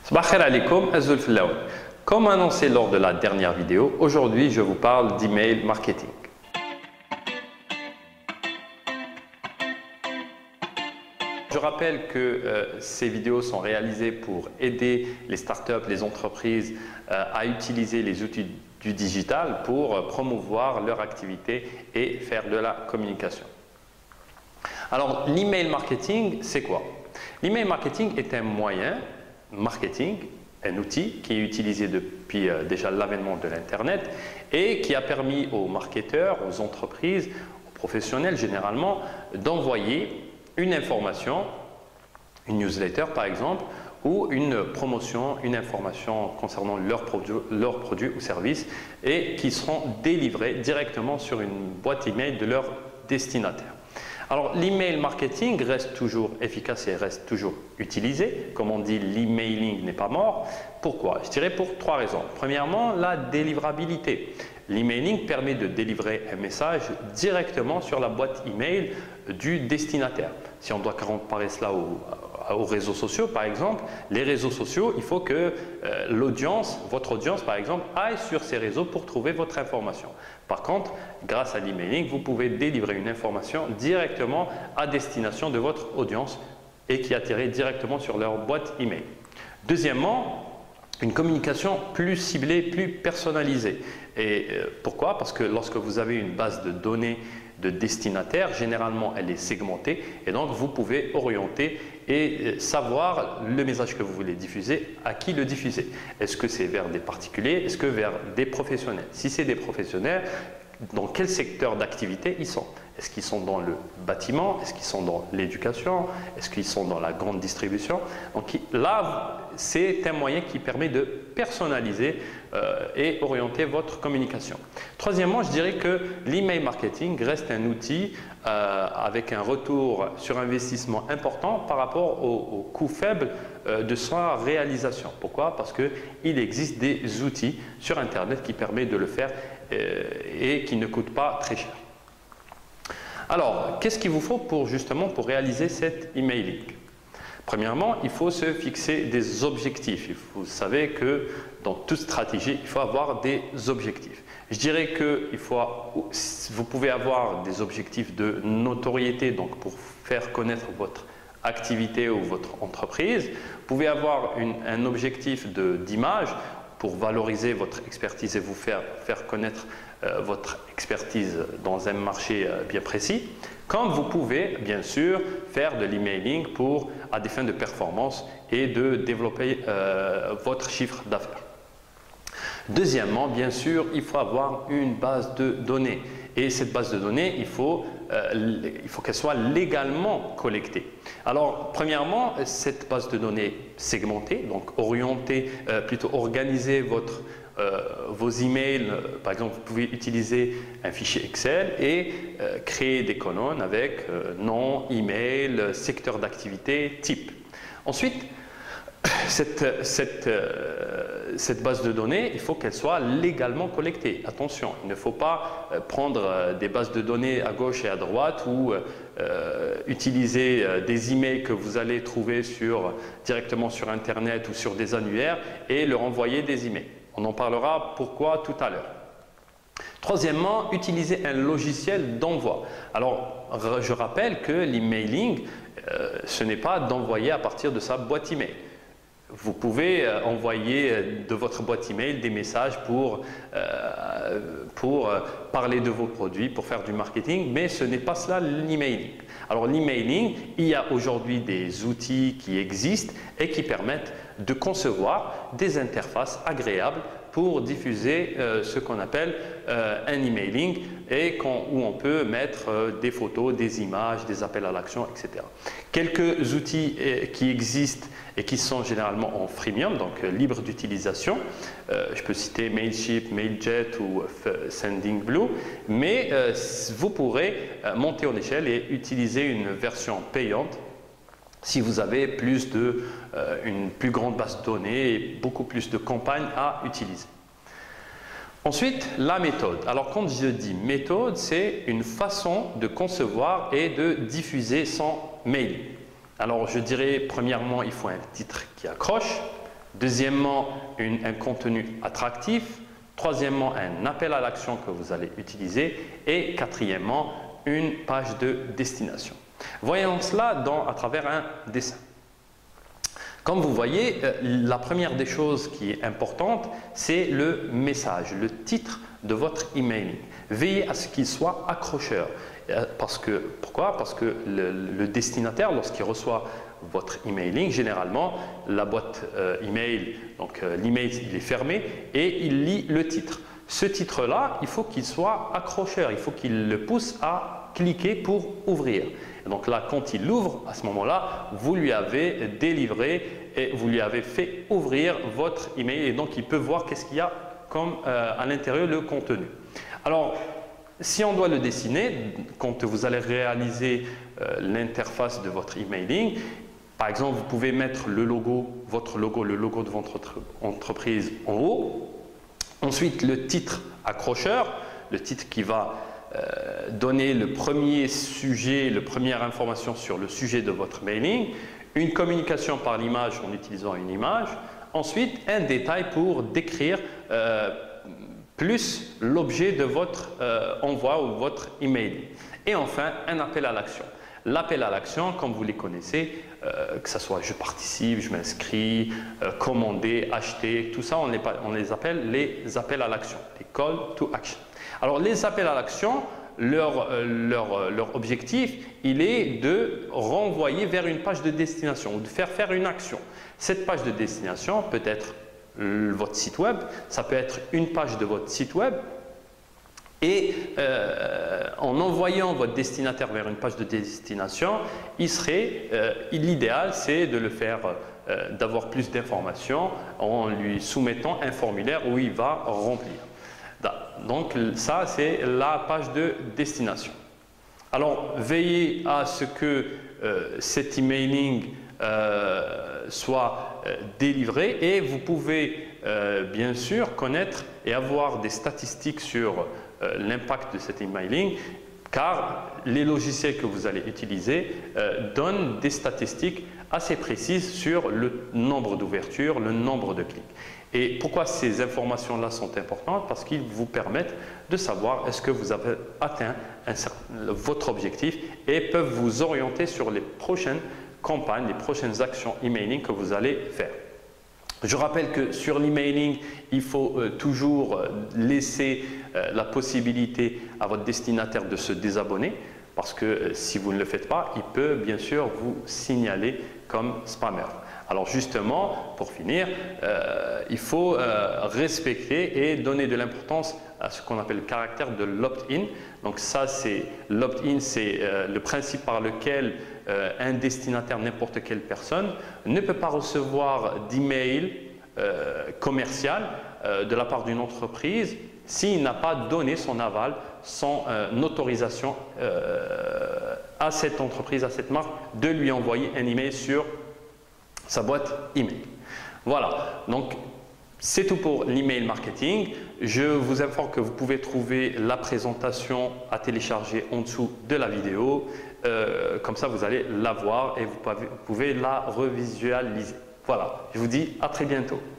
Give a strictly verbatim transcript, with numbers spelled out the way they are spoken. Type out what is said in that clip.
Sabah khair alaikum, Azul Fillaoui. Comme annoncé lors de la dernière vidéo, aujourd'hui je vous parle d'email marketing. Je rappelle que euh, ces vidéos sont réalisées pour aider les startups, les entreprises euh, à utiliser les outils du digital pour euh, promouvoir leur activité et faire de la communication. Alors, l'email marketing, c'est quoi? L'email marketing est un moyen marketing, un outil qui est utilisé depuis euh, déjà l'avènement de l'Internet et qui a permis aux marketeurs, aux entreprises, aux professionnels généralement, d'envoyer une information, une newsletter par exemple, ou une promotion, une information concernant leurs produits, leurs produits ou services et qui seront délivrés directement sur une boîte email de leur destinataire. Alors l'email marketing reste toujours efficace et reste toujours utilisé. Comme on dit, l'emailing n'est pas mort. Pourquoi? Je dirais pour trois raisons. Premièrement, la délivrabilité. L'emailing permet de délivrer un message directement sur la boîte email du destinataire. Si on doit comparer cela aux, aux réseaux sociaux, par exemple, les réseaux sociaux, il faut que euh, l'audience, votre audience par exemple, aille sur ces réseaux pour trouver votre information. Par contre, grâce à l'emailing, vous pouvez délivrer une information directement à destination de votre audience et qui atterrit directement sur leur boîte email. Deuxièmement, une communication plus ciblée, plus personnalisée. Et euh, pourquoi? Parce que lorsque vous avez une base de données de destinataires, généralement elle est segmentée et donc vous pouvez orienter et savoir le message que vous voulez diffuser, à qui le diffuser. Est-ce que c'est vers des particuliers? Est-ce que vers des professionnels? Si c'est des professionnels, dans quel secteur d'activité ils sont? Est-ce qu'ils sont dans le bâtiment? Est-ce qu'ils sont dans l'éducation? Est-ce qu'ils sont dans la grande distribution? Donc là, c'est un moyen qui permet de personnaliser euh, et orienter votre communication. Troisièmement, je dirais que l'email marketing reste un outil euh, avec un retour sur investissement important par rapport au, au coût faible euh, de sa réalisation. Pourquoi? Parce qu'il existe des outils sur Internet qui permettent de le faire euh, et qui ne coûtent pas très cher. Alors, qu'est-ce qu'il vous faut pour justement pour réaliser cet emailing? Premièrement, il faut se fixer des objectifs. Vous savez que dans toute stratégie, il faut avoir des objectifs. Je dirais que il faut, vous pouvez avoir des objectifs de notoriété, donc pour faire connaître votre activité ou votre entreprise. Vous pouvez avoir une, un objectif d'image pour valoriser votre expertise et vous faire, faire connaître euh, votre expertise dans un marché euh, bien précis. Comme vous pouvez, bien sûr, faire de l'emailing pour à des fins de performance et de développer euh, votre chiffre d'affaires. Deuxièmement, bien sûr, il faut avoir une base de données. Et cette base de données, il faut, euh, il faut qu'elle soit légalement collectée. Alors, premièrement, cette base de données segmentée, donc orientée, euh, plutôt organiser votre, euh, vos emails. Par exemple, vous pouvez utiliser un fichier Excel et euh, créer des colonnes avec euh, nom, email, secteur d'activité, type. Ensuite, Cette, cette, euh, cette base de données, il faut qu'elle soit légalement collectée. Attention, il ne faut pas euh, prendre euh, des bases de données à gauche et à droite ou euh, utiliser euh, des emails que vous allez trouver sur, directement sur Internet ou sur des annuaires et leur envoyer des emails. On en parlera pourquoi tout à l'heure. Troisièmement, utiliser un logiciel d'envoi. Alors, je rappelle que l'emailing, euh, ce n'est pas d'envoyer à partir de sa boîte email. Vous pouvez envoyer de votre boîte email des messages pour, euh, pour parler de vos produits, pour faire du marketing, mais ce n'est pas cela l'emailing. Alors l'emailing, il y a aujourd'hui des outils qui existent et qui permettent de concevoir des interfaces agréables pour diffuser euh, ce qu'on appelle euh, un emailing et où on peut mettre euh, des photos, des images, des appels à l'action, et cetera. Quelques outils euh, qui existent et qui sont généralement en freemium, donc euh, libre d'utilisation. Euh, je peux citer Mailchimp, Mailjet ou euh, Sendinblue, mais euh, vous pourrez euh, monter en échelle et utiliser une version payante si vous avez plus de, euh, une plus grande base de données et beaucoup plus de campagnes à utiliser. Ensuite, la méthode. Alors quand je dis méthode, c'est une façon de concevoir et de diffuser son mail. Alors je dirais premièrement, il faut un titre qui accroche. Deuxièmement, une, un contenu attractif. Troisièmement, un appel à l'action que vous allez utiliser. Et quatrièmement, une page de destination. Voyons cela dans, à travers un dessin. Comme vous voyez, la première des choses qui est importante, c'est le message, le titre de votre emailing. Veillez à ce qu'il soit accrocheur. Parce que, pourquoi? Parce que le, le destinataire, lorsqu'il reçoit votre emailing, généralement, la boîte euh, email, donc euh, l'email, il est fermé et il lit le titre. Ce titre-là, il faut qu'il soit accrocheur, il faut qu'il le pousse à cliquer pour ouvrir. Et donc là, quand il l'ouvre, à ce moment-là, vous lui avez délivré et vous lui avez fait ouvrir votre email et donc il peut voir qu'est-ce qu'il y a comme euh, à l'intérieur le contenu. Alors, si on doit le dessiner, quand vous allez réaliser euh, l'interface de votre emailing, par exemple, vous pouvez mettre le logo, votre logo, le logo de votre entreprise en haut. Ensuite, le titre accrocheur, le titre qui va euh, donner le premier sujet, la première information sur le sujet de votre mailing. Une communication par l'image en utilisant une image. Ensuite, un détail pour décrire euh, plus l'objet de votre euh, envoi ou votre email. Et enfin, un appel à l'action. L'appel à l'action, comme vous les connaissez, euh, que ce soit je participe, je m'inscris, euh, commander, acheter, tout ça, on les, on les appelle les appels à l'action, les call to action. Alors, les appels à l'action, leur, euh, leur, leur objectif, il est de renvoyer vers une page de destination ou de faire faire une action. Cette page de destination peut être votre site web, ça peut être une page de votre site web et euh, en envoyant votre destinataire vers une page de destination, il serait, euh, l'idéal c'est de le faire, euh, d'avoir plus d'informations en lui soumettant un formulaire où il va remplir. Donc ça c'est la page de destination. Alors veillez à ce que euh, cet emailing euh, soit euh, délivré et vous pouvez euh, bien sûr connaître et avoir des statistiques sur euh, l'impact de cet emailing car les logiciels que vous allez utiliser euh, donnent des statistiques assez précises sur le nombre d'ouvertures, le nombre de clics. Et pourquoi ces informations-là sont importantes? Parce qu'ils vous permettent de savoir est-ce que vous avez atteint un certain, votre objectif et peuvent vous orienter sur les prochaines campagnes, les prochaines actions emailing que vous allez faire. Je rappelle que sur l'emailing, il faut euh, toujours laisser euh, la possibilité à votre destinataire de se désabonner parce que euh, si vous ne le faites pas, il peut bien sûr vous signaler comme spammer. Alors justement, pour finir, euh, il faut euh, respecter et donner de l'importance à ce qu'on appelle le caractère de l'opt-in. Donc ça, c'est l'opt-in, c'est euh, le principe par lequel euh, un destinataire, n'importe quelle personne, ne peut pas recevoir d'email euh, commercial euh, de la part d'une entreprise s'il n'a pas donné son aval, son euh, autorisation euh, à cette entreprise, à cette marque, de lui envoyer un email sur sa boîte email. Voilà, donc c'est tout pour l'email marketing. Je vous informe que vous pouvez trouver la présentation à télécharger en dessous de la vidéo. Euh, comme ça, vous allez la voir et vous pouvez, vous pouvez la revisualiser. Voilà, je vous dis à très bientôt.